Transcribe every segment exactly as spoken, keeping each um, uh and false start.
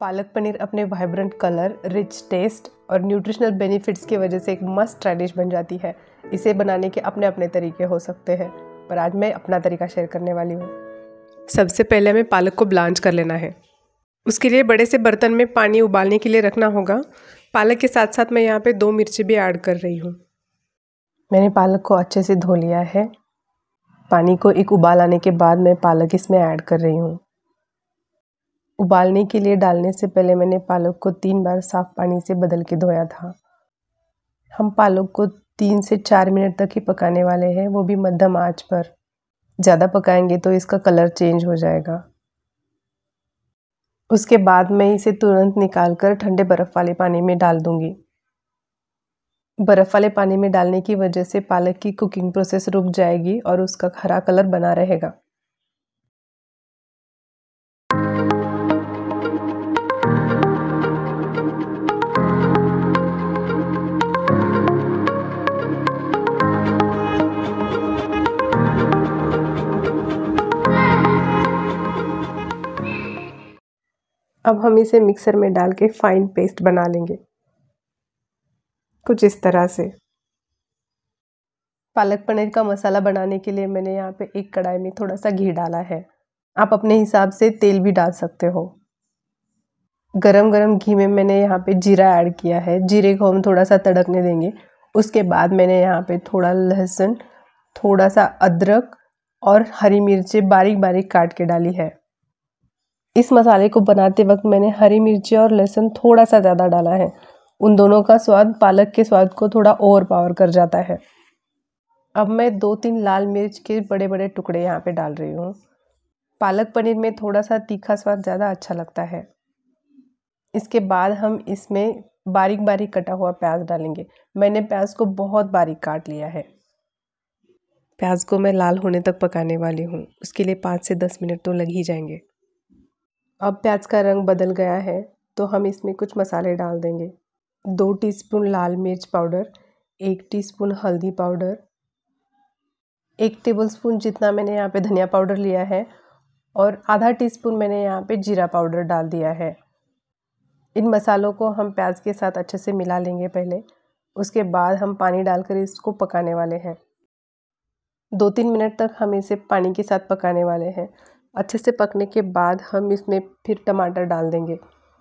पालक पनीर अपने vibrant colour, rich taste और न्यूट्रिशनल बेनिफिट्स की वजह से एक मस्ट ट्राई डिश बन जाती है। इसे बनाने के अपने अपने तरीके हो सकते हैं, पर आज मैं अपना तरीका शेयर करने वाली हूँ। सबसे पहले हमें पालक को ब्लांच कर लेना है। उसके लिए बड़े से बर्तन में पानी उबालने के लिए रखना होगा। पालक के साथ साथ मैं यहाँ पे दो मिर्ची भी ऐड कर रही हूँ। मैंने पालक को अच्छे से धो लिया है। पानी को एक उबाल आने के बाद मैं पालक इसमें ऐड कर रही हूँ। उबालने के लिए डालने से पहले मैंने पालक को तीन बार साफ पानी से बदल के धोया था। हम पालक को तीन से चार मिनट तक ही पकाने वाले हैं, वो भी मध्यम आंच पर। ज़्यादा पकाएंगे तो इसका कलर चेंज हो जाएगा। उसके बाद मैं इसे तुरंत निकालकर ठंडे बर्फ़ वाले पानी में डाल दूंगी। बर्फ़ वाले पानी में डालने की वजह से पालक की कुकिंग प्रोसेस रुक जाएगी और उसका हरा कलर बना रहेगा। अब हम इसे मिक्सर में डाल के फाइन पेस्ट बना लेंगे, कुछ इस तरह से। पालक पनीर का मसाला बनाने के लिए मैंने यहाँ पे एक कढ़ाई में थोड़ा सा घी डाला है। आप अपने हिसाब से तेल भी डाल सकते हो। गरम गरम घी में मैंने यहाँ पे जीरा ऐड किया है। जीरे को हम थोड़ा सा तड़कने देंगे। उसके बाद मैंने यहाँ पे थोड़ा लहसुन, थोड़ा सा अदरक और हरी मिर्चें बारीक बारीक काट के डाली है। इस मसाले को बनाते वक्त मैंने हरी मिर्ची और लहसुन थोड़ा सा ज़्यादा डाला है। उन दोनों का स्वाद पालक के स्वाद को थोड़ा ओवर पावर कर जाता है। अब मैं दो तीन लाल मिर्च के बड़े बड़े टुकड़े यहाँ पे डाल रही हूँ। पालक पनीर में थोड़ा सा तीखा स्वाद ज़्यादा अच्छा लगता है। इसके बाद हम इसमें बारीक बारीक कटा हुआ प्याज डालेंगे। मैंने प्याज को बहुत बारीक काट लिया है। प्याज को मैं लाल होने तक पकाने वाली हूँ। उसके लिए पाँच से दस मिनट तो लग ही जाएंगे। अब प्याज का रंग बदल गया है तो हम इसमें कुछ मसाले डाल देंगे। दो टीस्पून लाल मिर्च पाउडर, एक टीस्पून हल्दी पाउडर, एक टेबलस्पून जितना मैंने यहाँ पे धनिया पाउडर लिया है और आधा टीस्पून मैंने यहाँ पे जीरा पाउडर डाल दिया है। इन मसालों को हम प्याज के साथ अच्छे से मिला लेंगे पहले। उसके बाद हम पानी डालकर इसको पकाने वाले हैं। दो तीन मिनट तक हम इसे पानी के साथ पकाने वाले हैं। अच्छे से पकने के बाद हम इसमें फिर टमाटर डाल देंगे।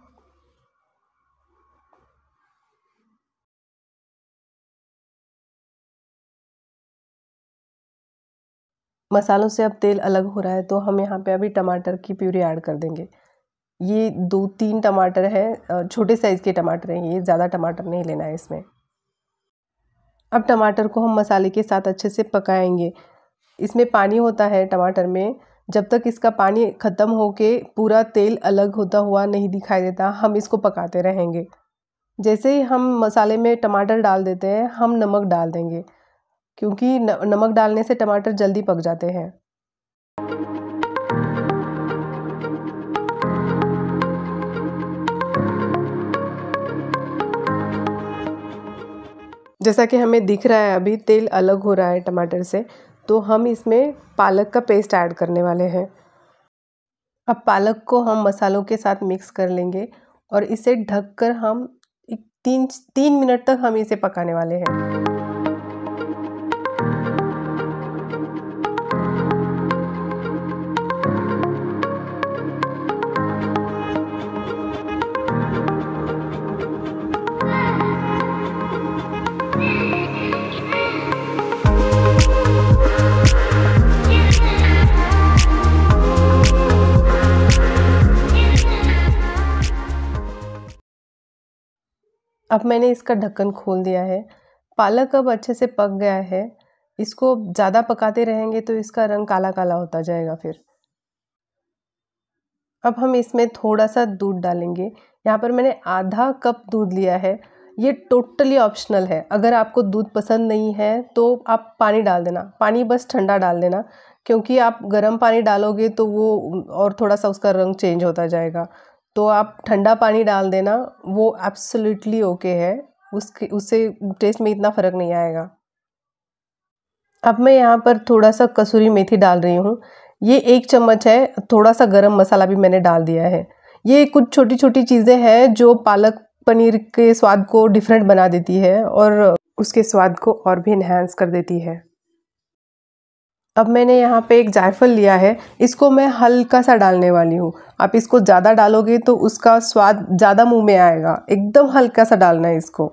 मसालों से अब तेल अलग हो रहा है तो हम यहाँ पे अभी टमाटर की प्यूरी ऐड कर देंगे। ये दो तीन टमाटर है, छोटे साइज़ के टमाटर हैं ये, ज़्यादा टमाटर नहीं लेना है इसमें। अब टमाटर को हम मसाले के साथ अच्छे से पकाएंगे। इसमें पानी होता है टमाटर में। जब तक इसका पानी ख़त्म होके पूरा तेल अलग होता हुआ नहीं दिखाई देता, हम इसको पकाते रहेंगे। जैसे ही हम मसाले में टमाटर डाल देते हैं, हम नमक डाल देंगे, क्योंकि नमक डालने से टमाटर जल्दी पक जाते हैं। जैसा कि हमें दिख रहा है अभी तेल अलग हो रहा है टमाटर से, तो हम इसमें पालक का पेस्ट ऐड करने वाले हैं। अब पालक को हम मसालों के साथ मिक्स कर लेंगे और इसे ढककर हम तीन तीन मिनट तक हम इसे पकाने वाले हैं। अब मैंने इसका ढक्कन खोल दिया है। पालक अब अच्छे से पक गया है। इसको ज़्यादा पकाते रहेंगे तो इसका रंग काला काला होता जाएगा फिर। अब हम इसमें थोड़ा सा दूध डालेंगे। यहाँ पर मैंने आधा कप दूध लिया है। ये टोटली ऑप्शनल है। अगर आपको दूध पसंद नहीं है तो आप पानी डाल देना। पानी बस ठंडा डाल देना, क्योंकि आप गर्म पानी डालोगे तो वो और थोड़ा सा उसका रंग चेंज होता जाएगा। तो आप ठंडा पानी डाल देना, वो एब्सोल्युटली ओके है। उसके उससे टेस्ट में इतना फ़र्क नहीं आएगा। अब मैं यहाँ पर थोड़ा सा कसूरी मेथी डाल रही हूँ। ये एक चम्मच है। थोड़ा सा गरम मसाला भी मैंने डाल दिया है। ये कुछ छोटी छोटी चीज़ें हैं जो पालक पनीर के स्वाद को डिफरेंट बना देती है और उसके स्वाद को और भी इन्हांस कर देती है। अब मैंने यहाँ पे एक जायफल लिया है, इसको मैं हल्का सा डालने वाली हूँ। आप इसको ज़्यादा डालोगे तो उसका स्वाद ज़्यादा मुंह में आएगा, एकदम हल्का सा डालना है इसको।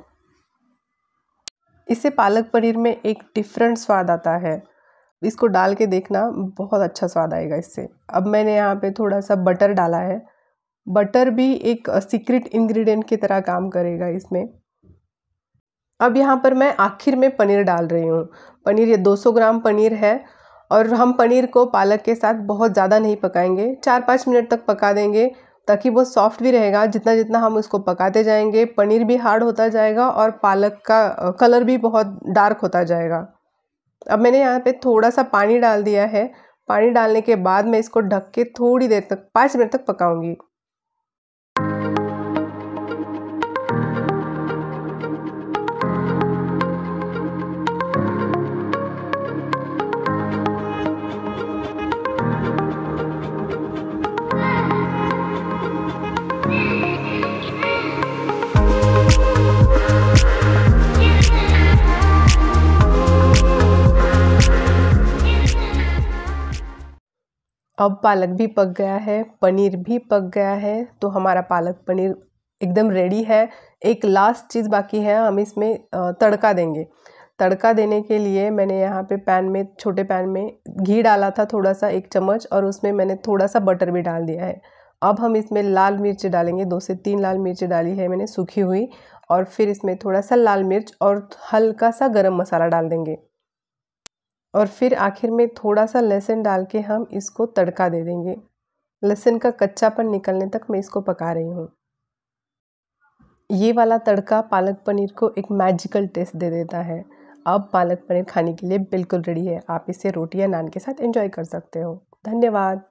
इससे पालक पनीर में एक डिफरेंट स्वाद आता है, इसको डाल के देखना, बहुत अच्छा स्वाद आएगा इससे। अब मैंने यहाँ पे थोड़ा सा बटर डाला है, बटर भी एक सीक्रेट इंग्रेडिएंट की तरह काम करेगा इसमें। अब यहाँ पर मैं आखिर में पनीर डाल रही हूँ। पनीर ये दो सौ ग्राम पनीर है और हम पनीर को पालक के साथ बहुत ज़्यादा नहीं पकाएंगे, चार पाँच मिनट तक पका देंगे ताकि वो सॉफ्ट भी रहेगा। जितना जितना हम उसको पकाते जाएंगे पनीर भी हार्ड होता जाएगा और पालक का कलर भी बहुत डार्क होता जाएगा। अब मैंने यहाँ पे थोड़ा सा पानी डाल दिया है। पानी डालने के बाद मैं इसको ढक के थोड़ी देर तक, पाँच मिनट तक पकाऊंगी। अब पालक भी पक गया है, पनीर भी पक गया है, तो हमारा पालक पनीर एकदम रेडी है। एक लास्ट चीज़ बाकी है, हम इसमें तड़का देंगे। तड़का देने के लिए मैंने यहाँ पे पैन में, छोटे पैन में घी डाला था थोड़ा सा, एक चम्मच, और उसमें मैंने थोड़ा सा बटर भी डाल दिया है। अब हम इसमें लाल मिर्च डालेंगे, दो से तीन लाल मिर्च डाली है मैंने सूखी हुई, और फिर इसमें थोड़ा सा लाल मिर्च और हल्का सा गरम मसाला डाल देंगे, और फिर आखिर में थोड़ा सा लहसुन डाल के हम इसको तड़का दे देंगे। लहसुन का कच्चापन निकलने तक मैं इसको पका रही हूँ। ये वाला तड़का पालक पनीर को एक मैजिकल टेस्ट दे देता है। अब पालक पनीर खाने के लिए बिल्कुल रेडी है। आप इसे रोटी या नान के साथ एंजॉय कर सकते हो। धन्यवाद।